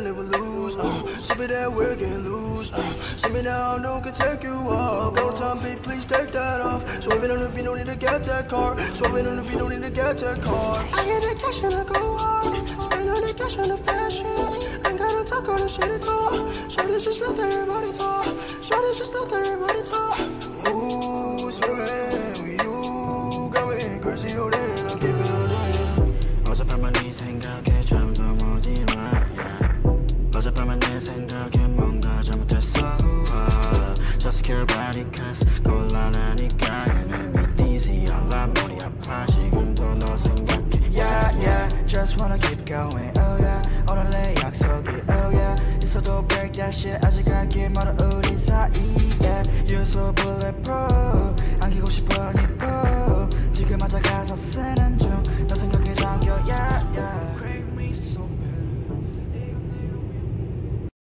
never lose. Show me that we're getting loose. Show me now, no one can take you off. Go time, babe, please take that off. Swerving on the beat, no need to get that car. Swerving on the beat, no need to get that car. I get the cash and I go hard. Spend all the cash on the fashion. Ain't gotta talk all the shit at all. Show this just let everybody talk. Show this just let everybody talk. Ooh, swerving with you. Going crazy, oh damn, I'll keep it on. 어젯밤만 네 생각에 잠도 못 일어. 어젯밤만 내 생각에 뭔가 잘못했어. Just care about it cause 곤란하니까 You make me dizzy 알라 머리 아파 지금도 너 생각해. Yeah yeah just wanna keep going oh yeah 오늘의 약속이 oh yeah 있어도 break that shit 아직 갈길 멀어 우리 사이에 You're so bulletproof 안기고 싶어 네 품 지금 앉아 가서 쓰는 중 너 생각에 잠겨 yeah yeah